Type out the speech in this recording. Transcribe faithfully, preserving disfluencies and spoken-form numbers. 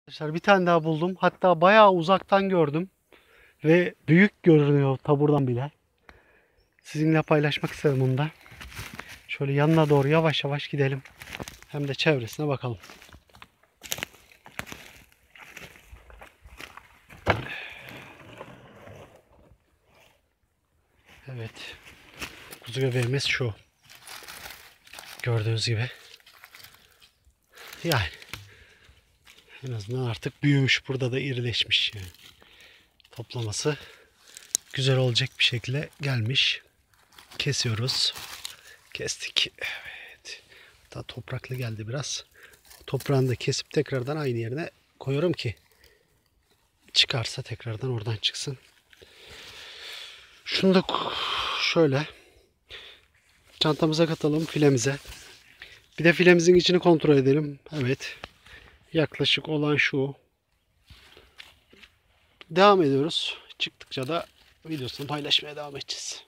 Arkadaşlar bir tane daha buldum. Hatta bayağı uzaktan gördüm. Ve büyük görünüyor taburdan bile. Sizinle paylaşmak istedim onu da. Şöyle yanına doğru yavaş yavaş gidelim. Hem de çevresine bakalım. Evet. Kuzu göbeğimiz şu. Gördüğünüz gibi. Yani en azından artık büyümüş. Burada da irileşmiş. Yani. Toplaması güzel olacak bir şekilde gelmiş. Kesiyoruz. Kestik. Evet. Hatta topraklı geldi biraz. Toprağını da kesip tekrardan aynı yerine koyuyorum ki çıkarsa tekrardan oradan çıksın. Şunu da şöyle çantamıza katalım, filemize. Bir de filemizin içini kontrol edelim. Evet. Yaklaşık olan şu. Devam ediyoruz. Çıktıkça da videosunu paylaşmaya devam edeceğiz.